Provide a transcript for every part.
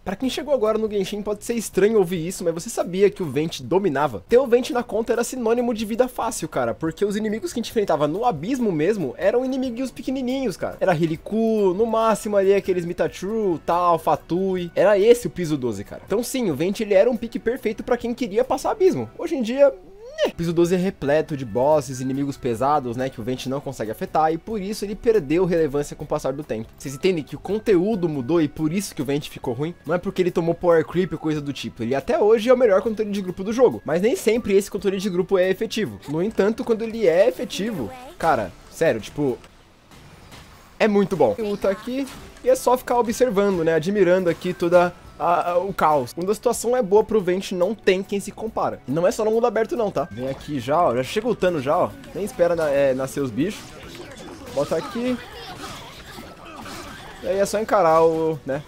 Pra quem chegou agora no Genshin pode ser estranho ouvir isso, mas você sabia que o Vayne dominava? Ter o Vayne na conta era sinônimo de vida fácil, cara, porque os inimigos que a gente enfrentava no abismo mesmo eram inimiguinhos pequenininhos, cara. Era Ririku, no máximo ali aqueles Mitachu, tal, Fatui. Era esse o piso 12, cara. Então sim, o Vayne ele era um pique perfeito pra quem queria passar abismo. Hoje em dia... O piso 12 é repleto de bosses, inimigos pesados, né, que o Vayne não consegue afetar, e por isso ele perdeu relevância com o passar do tempo. Vocês entendem que o conteúdo mudou e por isso que o Vayne ficou ruim? Não é porque ele tomou power creep ou coisa do tipo, ele até hoje é o melhor controle de grupo do jogo, mas nem sempre esse controle de grupo é efetivo. No entanto, quando ele é efetivo, cara, sério, tipo, é muito bom. Eu tá aqui e é só ficar observando, né, admirando aqui toda... o caos. Quando a situação é boa pro Vayne, não tem quem se compara. E não é só no mundo aberto não, tá? Vem aqui já, ó. Já chega ultando já, ó. Nem espera nascer os bichos. Bota aqui. E aí é só encarar o... né?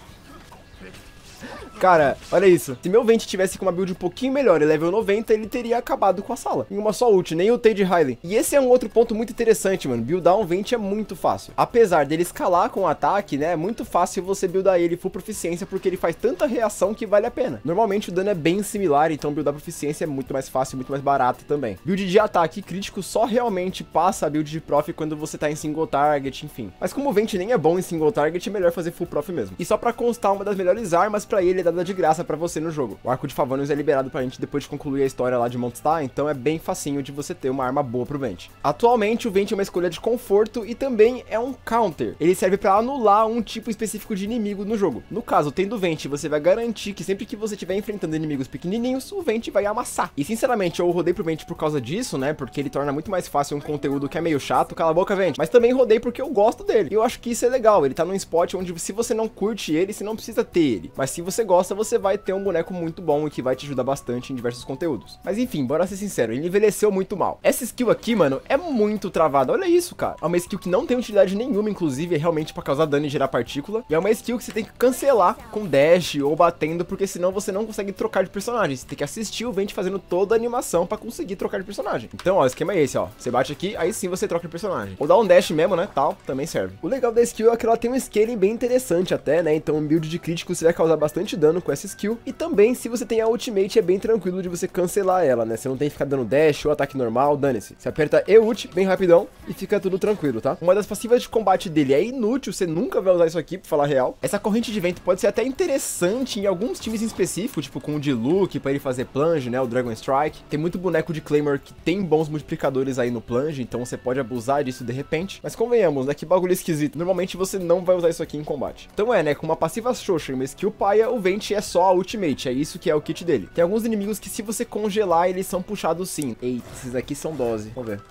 Cara, olha isso. Se meu Vayne tivesse com uma build um pouquinho melhor e level 90, ele teria acabado com a sala. Em uma só ult, nem ultei de Hylian. E esse é um outro ponto muito interessante, mano. Buildar um Vayne é muito fácil. Apesar dele escalar com o ataque, né, é muito fácil você buildar ele full proficiência, porque ele faz tanta reação que vale a pena. Normalmente o dano é bem similar, então buildar proficiência é muito mais fácil, muito mais barato também. Build de ataque crítico só realmente passa a build de prof quando você tá em single target, enfim. Mas como o Vayne nem é bom em single target, é melhor fazer full prof mesmo. E só pra constar, uma das melhores armas pra ele é dada de graça pra você no jogo. O arco de Favonius é liberado pra gente depois de concluir a história lá de Mondstadt, então é bem facinho de você ter uma arma boa pro Vayne. Atualmente o Vayne é uma escolha de conforto e também é um counter. Ele serve pra anular um tipo específico de inimigo no jogo. No caso, tendo o Vayne, você vai garantir que sempre que você estiver enfrentando inimigos pequenininhos, o Vayne vai amassar. E sinceramente, eu rodei pro Vayne por causa disso, né, porque ele torna muito mais fácil um conteúdo que é meio chato, cala a boca, Vayne. Mas também rodei porque eu gosto dele. E eu acho que isso é legal, ele tá num spot onde se você não curte ele, você não precisa ter ele. Mas se você gosta, você vai ter um boneco muito bom e que vai te ajudar bastante em diversos conteúdos. Mas enfim, bora ser sincero, ele envelheceu muito mal. Essa skill aqui, mano, é muito travada. Olha isso, cara. É uma skill que não tem utilidade nenhuma, inclusive, é realmente pra causar dano e gerar partícula. E é uma skill que você tem que cancelar com dash ou batendo, porque senão você não consegue trocar de personagem. Você tem que assistir o Vayne fazendo toda a animação pra conseguir trocar de personagem. Então, ó, o esquema é esse, ó. Você bate aqui, aí sim você troca de personagem. Ou dá um dash mesmo, né, tal, também serve. O legal da skill é que ela tem um scaling bem interessante até, né, então um build de crítico você vai causar bastante dano com essa skill. E também, se você tem a ultimate, é bem tranquilo de você cancelar ela, né? Você não tem que ficar dando dash ou ataque normal, dane-se. Você aperta E-ult bem rapidão e fica tudo tranquilo, tá? Uma das passivas de combate dele é inútil, você nunca vai usar isso aqui, pra falar a real. Essa corrente de vento pode ser até interessante em alguns times em específico, tipo com o Diluc, pra ele fazer plunge, né? O Dragon Strike. Tem muito boneco de Claymore que tem bons multiplicadores aí no plunge, então você pode abusar disso de repente. Mas convenhamos, né? Que bagulho esquisito. Normalmente você não vai usar isso aqui em combate. Então né? Com uma passiva xoxa e uma skill paia, o Vayne é só a ultimate, é isso que é o kit dele. Tem alguns inimigos que se você congelar, eles são puxados sim. Eita, esses aqui são dose. Vamos ver.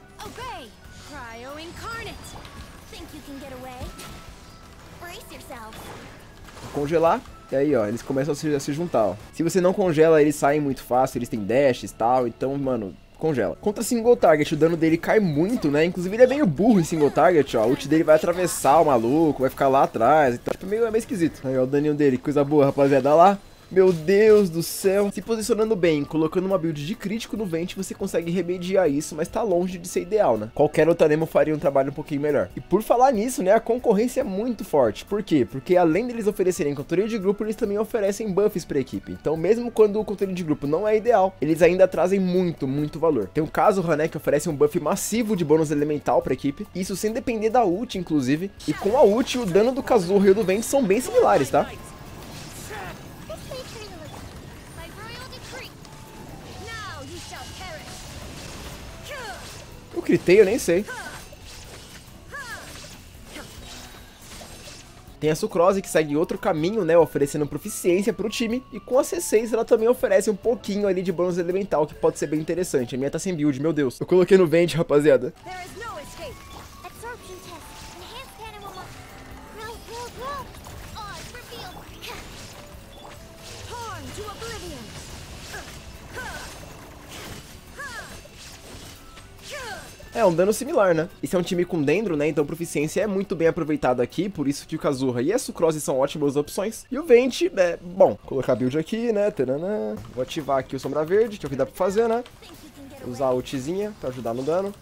Congelar. E aí, ó, eles começam a se juntar, ó. Se você não congela, eles saem muito fácil, eles têm dashes e tal, então, mano... Congela. Contra single target, o dano dele cai muito, né? Inclusive ele é meio burro em single target, ó. A ult dele vai atravessar o maluco, vai ficar lá atrás. Então, tipo, é meio esquisito. Aí, ó, o daninho dele. Coisa boa, rapaziada. Olha lá. Meu Deus do céu. Se posicionando bem, colocando uma build de crítico no Vayne, você consegue remediar isso, mas tá longe de ser ideal, né? Qualquer outra Nemo faria um trabalho um pouquinho melhor. E por falar nisso, né, a concorrência é muito forte. Por quê? Porque além deles oferecerem controle de grupo, eles também oferecem buffs pra equipe. Então mesmo quando o controle de grupo não é ideal, eles ainda trazem muito valor. Tem o Kazuha, né, que oferece um buff massivo de bônus elemental pra equipe. Isso sem depender da ult, inclusive. E com a ult, o dano do Kazuha e o do Vayne são bem similares, tá? Eu critei, eu nem sei. Tem a Sucrose que segue outro caminho, né, oferecendo proficiência pro time. E com a C6 ela também oferece um pouquinho ali de bônus elemental, que pode ser bem interessante. A minha tá sem build, meu Deus. Eu coloquei no Vayne, rapaziada. É um dano similar, né? Esse é um time com Dendro, né? Então proficiência é muito bem aproveitada aqui, por isso que o Kazuha e a Sucrose são ótimas opções. E o Vayne, bom, colocar a build aqui, né? Taranã. Vou ativar aqui o Sombra Verde, que é o que dá pra fazer, né? Usar a ultzinha pra ajudar no dano.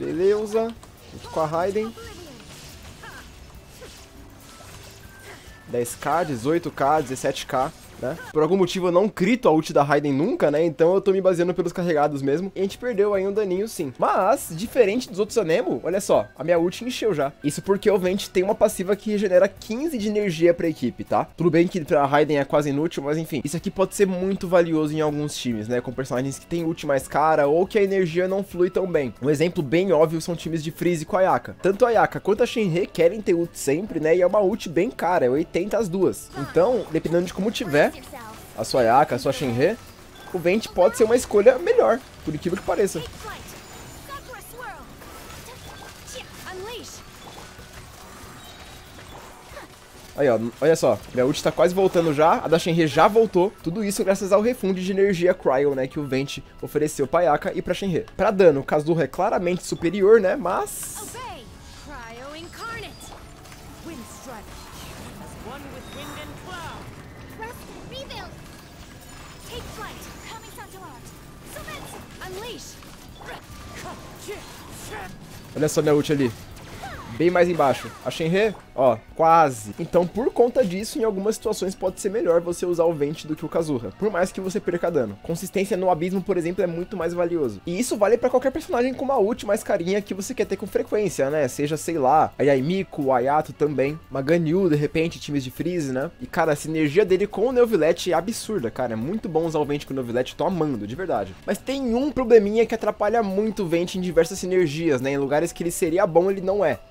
Beleza. Junto com a Raiden. 10k, 18k, 17k. Né? Por algum motivo eu não crito a ult da Raiden nunca, né? Então eu tô me baseando pelos carregados mesmo. E a gente perdeu aí um daninho sim. Mas, diferente dos outros Anemo, olha só, a minha ult encheu já. Isso porque o Vayne tem uma passiva que regenera 15 de energia pra equipe, tá? Tudo bem que pra Raiden é quase inútil, mas enfim. Isso aqui pode ser muito valioso em alguns times, né? Com personagens que tem ult mais cara ou que a energia não flui tão bem. Um exemplo bem óbvio são times de Freeze com a Ayaka. Tanto a Ayaka quanto a Shenhe querem ter ult sempre, né? E é uma ult bem cara, é 80 as duas. Então, dependendo de como tiver a sua Ayaka, a sua Shenhe, o Vayne pode ser uma escolha melhor, por incrível que pareça. Aí, ó, olha só, minha ult tá quase voltando já, a da Shenhe já voltou. Tudo isso graças ao refund de energia Cryo, né, que o Vayne ofereceu pra Ayaka e pra Shenhe. Pra dano, o Kazuha é claramente superior, né, mas... Olha só minha ult ali. Bem mais embaixo. A Shenhe, ó, quase. Então, por conta disso, em algumas situações pode ser melhor você usar o Vayne do que o Kazuha, por mais que você perca dano. Consistência no abismo, por exemplo, é muito mais valioso. E isso vale pra qualquer personagem com uma ult mais carinha que você quer ter com frequência, né? Seja, sei lá, a Yaimiko, o Ayato também, uma Ganyu, de repente, times de Freeze, né? E, cara, a sinergia dele com o Neuvillette é absurda, cara. É muito bom usar o Vayne com o Neuvillette, tô amando, de verdade. Mas tem um probleminha que atrapalha muito o Vayne em diversas sinergias, né? Em lugares que ele seria bom, ele não é.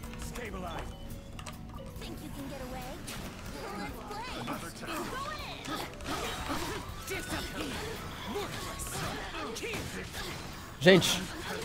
Gente,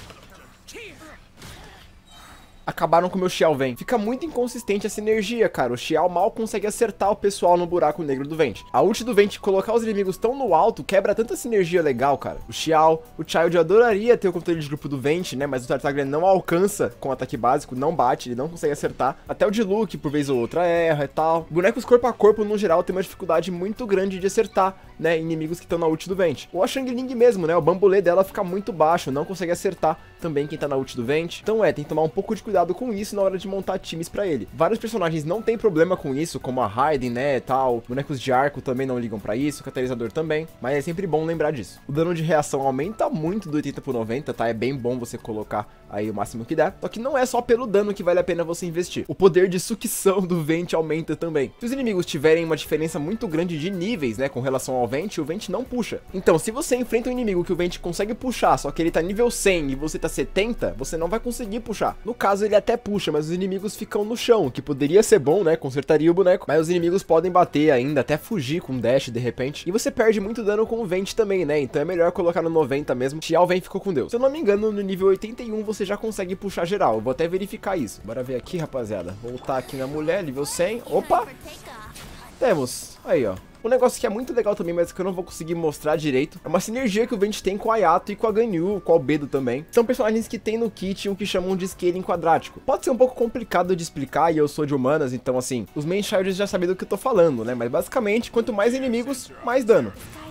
acabaram com o meu Xiao Vayne. Fica muito inconsistente essa energia, cara. O Xiao mal consegue acertar o pessoal no buraco negro do Vayne. A ult do Vayne colocar os inimigos tão no alto quebra tanta sinergia legal, cara. O Xiao, o Child adoraria ter o controle de grupo do Vayne, né? Mas o Tartaglia não alcança com o ataque básico, não bate, ele não consegue acertar. Até o Diluc, por vez ou outra, erra e tal. Bonecos corpo a corpo, no geral, tem uma dificuldade muito grande de acertar, né? Inimigos que estão na ult do Vayne. Ou a Xiangling mesmo, né? O bambolê dela fica muito baixo, não consegue acertar também quem tá na ult do Vayne. Então tem que tomar um pouco de cuidado com isso na hora de montar times pra ele. Vários personagens não tem problema com isso, como a Raiden, né, tal. Bonecos de arco também não ligam pra isso, o catalisador também, mas é sempre bom lembrar disso. O dano de reação aumenta muito do 80 por 90, tá? É bem bom você colocar aí o máximo que der. Só que não é só pelo dano que vale a pena você investir. O poder de sucção do Vayne aumenta também. Se os inimigos tiverem uma diferença muito grande de níveis, né, com relação ao Vayne, o Vayne não puxa. Então, se você enfrenta um inimigo que o Vayne consegue puxar, só que ele tá nível 100 e você tá 70, você não vai conseguir puxar. No caso, ele até puxa, mas os inimigos ficam no chão, que poderia ser bom, né, consertaria o boneco, mas os inimigos podem bater ainda, até fugir com dash de repente, e você perde muito dano com o Vayne também, né, então é melhor colocar no 90 mesmo. Xiao Vayne ficou com Deus. Se eu não me engano, no nível 81 você já consegue puxar geral, eu vou até verificar isso. Bora ver aqui, rapaziada, voltar aqui na mulher, nível 100, opa, temos, aí ó. Um negócio que é muito legal também, mas que eu não vou conseguir mostrar direito, é uma sinergia que o Vayne tem com a Ayato e com a Ganyu, com o Albedo também. São personagens que tem no kit o que chamam de scaling quadrático. Pode ser um pouco complicado de explicar e eu sou de humanas, então assim, os main childs já sabem do que eu tô falando, né? Mas basicamente, quanto mais inimigos, mais dano.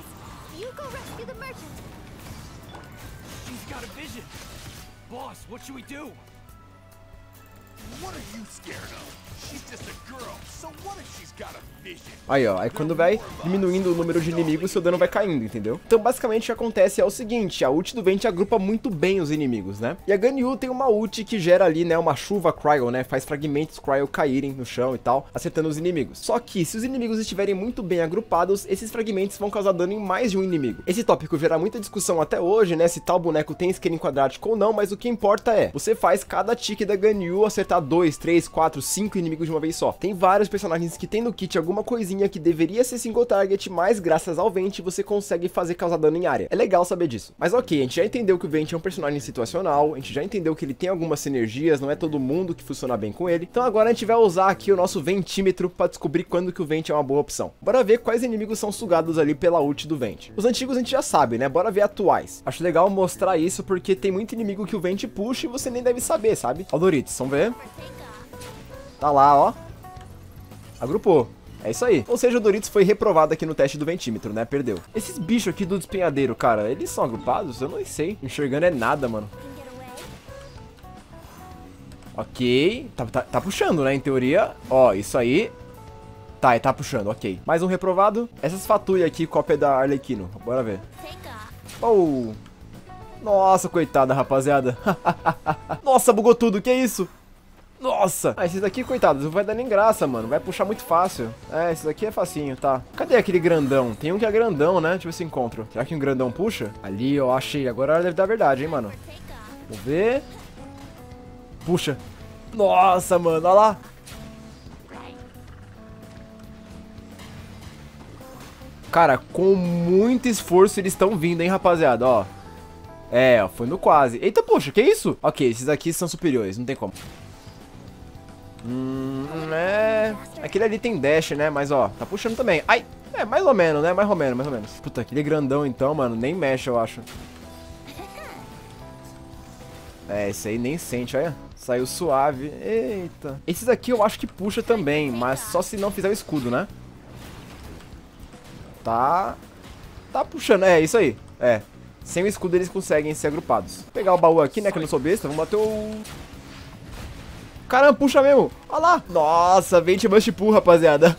Aí, ó, aí quando vai diminuindo o número de inimigos, seu dano vai caindo, entendeu? Então, basicamente, o que acontece é o seguinte, a ult do Vayne agrupa muito bem os inimigos, né? E a Ganyu tem uma ult que gera ali, né, uma chuva Cryo, né? Faz fragmentos Cryo caírem no chão e tal, acertando os inimigos. Só que, se os inimigos estiverem muito bem agrupados, esses fragmentos vão causar dano em mais de um inimigo. Esse tópico gera muita discussão até hoje, né? Se tal boneco tem scaling quadrático ou não, mas o que importa é, você faz cada tique da Ganyu acertar 2, 3, 4, 5 inimigos de uma vez só. Tem vários personagens que tem no kit alguma coisinha que deveria ser single target, mas graças ao Vayne você consegue fazer causar dano em área. É legal saber disso. Mas ok, a gente já entendeu que o Vayne é um personagem situacional, a gente já entendeu que ele tem algumas sinergias, não é todo mundo que funciona bem com ele. Então agora a gente vai usar aqui o nosso Vaynetímetro para descobrir quando que o Vayne é uma boa opção. Bora ver quais inimigos são sugados ali pela ult do Vayne. Os antigos a gente já sabe, né? Bora ver atuais. Acho legal mostrar isso porque tem muito inimigo que o Vayne puxa e você nem deve saber, sabe? Ó, Doritos, vamos ver. Tá lá, ó. Agrupou. É isso aí. Ou seja, o Doritos foi reprovado aqui no teste do Vaynetímetro, né? Perdeu. Esses bichos aqui do despenhadeiro, cara, eles são agrupados? Eu não sei. Enxergando é nada, mano. Ok. Tá puxando, né? Em teoria. Ó, isso aí. Tá, ele tá puxando, ok. Mais um reprovado. Essas fatuia aqui, cópia da Arlequino. Bora ver. Oh. Nossa, coitada, rapaziada. Nossa, bugou tudo, que isso? Nossa. Ah, esses daqui, coitados, não vai dar nem graça, mano. Vai puxar muito fácil. É, esses aqui é facinho, tá. Cadê aquele grandão? Tem um que é grandão, né? Deixa eu ver se encontro. Será que um grandão puxa? Ali, ó, achei. Agora deve dar verdade, hein, mano. Vamos ver. Puxa. Nossa, mano, olha lá. Cara, com muito esforço eles estão vindo, hein, rapaziada, ó. É, ó, foi no quase. Eita, poxa, que isso? Ok, esses aqui são superiores, não tem como. É... Aquele ali tem dash, né? Mas, ó, tá puxando também. Ai, é, mais ou menos, né? Mais ou menos. Puta, aquele grandão, então, mano, nem mexe, eu acho. É, esse aí nem sente, olha. Saiu suave. Eita. Esses aqui eu acho que puxa também, mas só se não fizer o escudo, né? Tá puxando, é isso aí. É, sem o escudo eles conseguem ser agrupados. Vou pegar o baú aqui, né, que eu não sou besta. Vamos bater o... Caramba, puxa mesmo. Olha lá. Nossa, Vente Must Pull, rapaziada.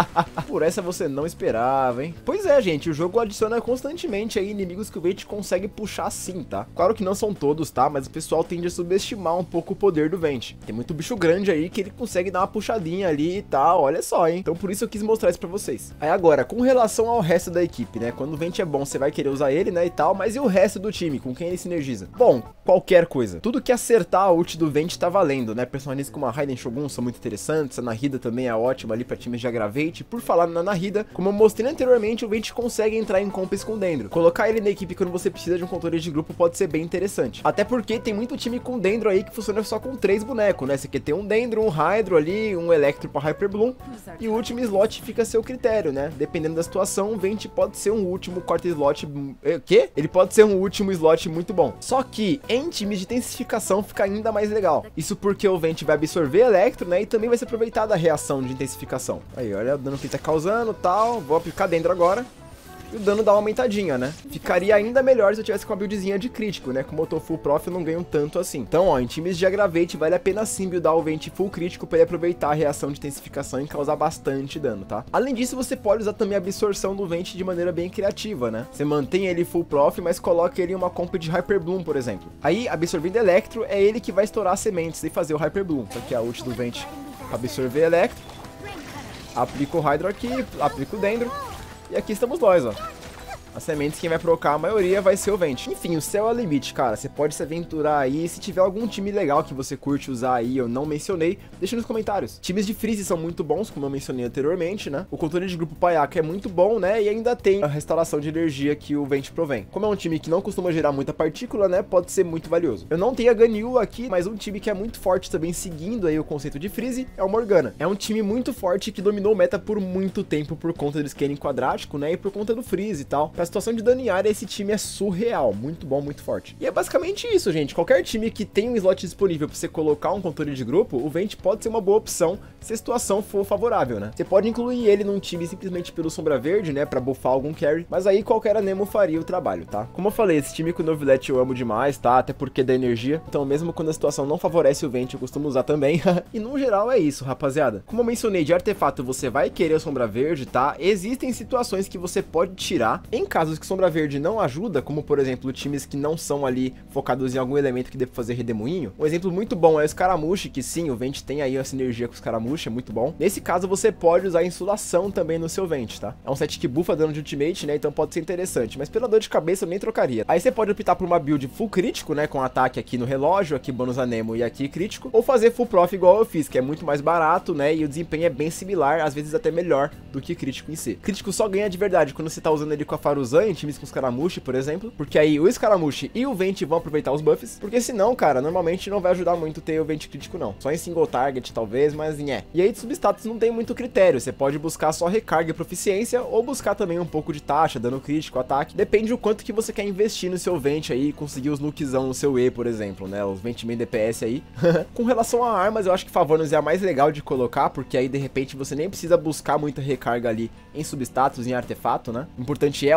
Por essa você não esperava, hein? Pois é, gente, o jogo adiciona constantemente aí inimigos que o Vente consegue puxar sim, tá? Claro que não são todos, tá? Mas o pessoal tende a subestimar um pouco o poder do Vente. Tem muito bicho grande aí que ele consegue dar uma puxadinha ali e tal, olha só, hein? Então por isso eu quis mostrar isso pra vocês. Aí agora, com relação ao resto da equipe, né? Quando o Vente é bom, você vai querer usar ele, né, e tal, mas e o resto do time? Com quem ele sinergiza? Bom, qualquer coisa. Tudo que acertar a ult do Vente tá valendo, né? Personagens como a Raiden Shogun são muito interessantes, a Nahida também é ótima ali pra times de Aggravate. Por falar na Nahida, como eu mostrei anteriormente, o Vente consegue entrar em compes com Dendro. Colocar ele na equipe quando você precisa de um controle de grupo pode ser bem interessante. Até porque tem muito time com Dendro aí que funciona só com 3 bonecos, né? Você quer ter um Dendro, um Hydro ali, um Electro pra Hyper Bloom, e o último slot fica a seu critério, né? Dependendo da situação, o Vente pode ser um último quarto slot... Quê? Ele pode ser um último slot muito bom. Só que em times de intensificação fica ainda mais legal. Isso porque o Vente vai absorver Electro, né? E também vai se aproveitar da reação de intensificação. Aí, olha o dano que ele tá causando, tal. Vou aplicar Dendro agora. E o dano dá uma aumentadinha, né? Ficaria ainda melhor se eu tivesse com uma buildzinha de crítico, né? Como eu tô full prof, eu não ganho tanto assim. Então, ó, em times de Aggravate, vale a pena sim buildar o Vente full crítico pra ele aproveitar a reação de intensificação e causar bastante dano, tá? Além disso, você pode usar também a absorção do Vente de maneira bem criativa, né? Você mantém ele full prof, mas coloca ele em uma comp de Hyper Bloom, por exemplo. Aí, absorvendo Electro, é ele que vai estourar as sementes e fazer o Hyper Bloom. Então aqui é a ult do Vente pra absorver Electro. Aplica o Hydro aqui, aplica o Dendro. E aqui estamos nós, ó. As sementes quem vai procar a maioria vai ser o Vente. Enfim, o céu é o limite, cara. Você pode se aventurar aí. Se tiver algum time legal que você curte usar aí, eu não mencionei, deixa nos comentários. Times de freeze são muito bons, como eu mencionei anteriormente, né? O controle de grupo Payaka é muito bom, né? E ainda tem a restauração de energia que o Vente provém. Como é um time que não costuma gerar muita partícula, né? Pode ser muito valioso. Eu não tenho a Ganyu aqui, mas um time que é muito forte também, seguindo aí o conceito de freeze, é o Morgana. É um time muito forte que dominou o meta por muito tempo por conta do scaling quadrático, né? E por conta do freeze e tal. Pra situação de dano em área, esse time é surreal, muito bom, muito forte. E é basicamente isso, gente. Qualquer time que tem um slot disponível pra você colocar um controle de grupo, o Vente pode ser uma boa opção se a situação for favorável, né? Você pode incluir ele num time simplesmente pelo Sombra Verde, né, pra buffar algum carry, mas aí qualquer Anemo faria o trabalho, tá? Como eu falei, esse time com o Novilete eu amo demais, tá? Até porque dá energia, então mesmo quando a situação não favorece o Vente, eu costumo usar também. E no geral é isso, rapaziada. Como eu mencionei, de artefato você vai querer o Sombra Verde, tá? Existem situações que você pode tirar, em casos que Sombra Verde não ajuda, como por exemplo times que não são ali focados em algum elemento que dê pra fazer redemoinho. Um exemplo muito bom é o Escaramuche, que sim, o Vente tem aí uma sinergia com o Escaramuche, é muito bom. Nesse caso você pode usar Insolação também no seu Vente, tá? É um set que buffa dano de ultimate, né, então pode ser interessante, mas pela dor de cabeça eu nem trocaria. Aí você pode optar por uma build full crítico, né, com ataque aqui no relógio, aqui bônus Anemo e aqui crítico, ou fazer full prof igual eu fiz, que é muito mais barato, né, e o desempenho é bem similar, às vezes até melhor do que crítico em si. Crítico só ganha de verdade quando você tá usando ele com a Faruzan em times com Escaramuche, por exemplo, porque aí o Escaramuche e o Vente vão aproveitar os buffs, porque senão, cara, normalmente não vai ajudar muito ter o Vente crítico não, só em single target talvez, mas nhé. E aí de substatus não tem muito critério, você pode buscar só recarga e proficiência, ou buscar também um pouco de taxa, dano crítico, ataque, depende do quanto que você quer investir no seu Vente aí, conseguir os nukezão no seu E, por exemplo, né, os Vente main DPS aí. Com relação a armas, eu acho que Favonius é a mais legal de colocar, porque aí de repente você nem precisa buscar muita recarga ali em substatus, em artefato, né, o importante é o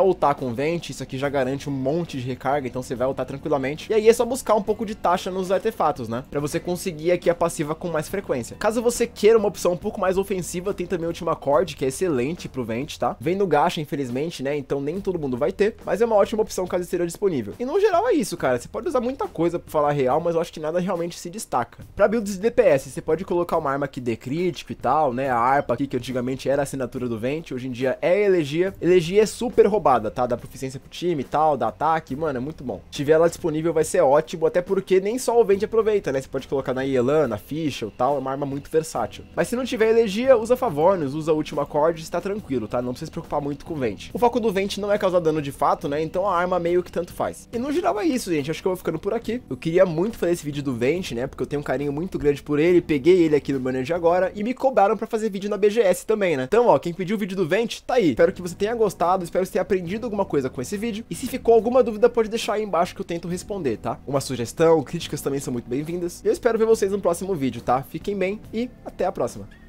ultar com Vent, isso aqui já garante um monte de recarga, então você vai ultar tranquilamente. E aí é só buscar um pouco de taxa nos artefatos, né? Pra você conseguir aqui a passiva com mais frequência. Caso você queira uma opção um pouco mais ofensiva, tem também o Ultima Cord, que é excelente pro Vent, tá? Vem no gacha, infelizmente, né? Então nem todo mundo vai ter, mas é uma ótima opção caso esteja disponível. E no geral é isso, cara. Você pode usar muita coisa pra falar real, mas eu acho que nada realmente se destaca. Pra builds de DPS, você pode colocar uma arma que dê crítico e tal, né? A harpa aqui, que antigamente era a assinatura do Vent, hoje em dia é elegia. Elegia é super roubada, tá? Dá proficiência pro time e tal, dá ataque, mano, é muito bom. Se tiver ela disponível vai ser ótimo, até porque nem só o Vent aproveita, né? Você pode colocar na Yelan, na Fischl e tal, é uma arma muito versátil. Mas se não tiver elegia, usa Favonius, usa Ultima Cord, está tranquilo, tá? Não precisa se preocupar muito com o Vent. O foco do Vent não é causar dano de fato, né? Então a arma meio que tanto faz. E no geral é isso, gente. Acho que eu vou ficando por aqui. Eu queria muito fazer esse vídeo do Vent, né? Porque eu tenho um carinho muito grande por ele, peguei ele aqui no banner de agora e me cobraram pra fazer vídeo na BGS também, né? Então, ó, quem pediu o vídeo do Vent, tá aí. Espero que você tenha gostado, espero que você tenha aprendido alguma coisa com esse vídeo. E se ficou alguma dúvida, pode deixar aí embaixo que eu tento responder, tá? Uma sugestão, críticas também são muito bem-vindas. E eu espero ver vocês no próximo vídeo, tá? Fiquem bem e até a próxima.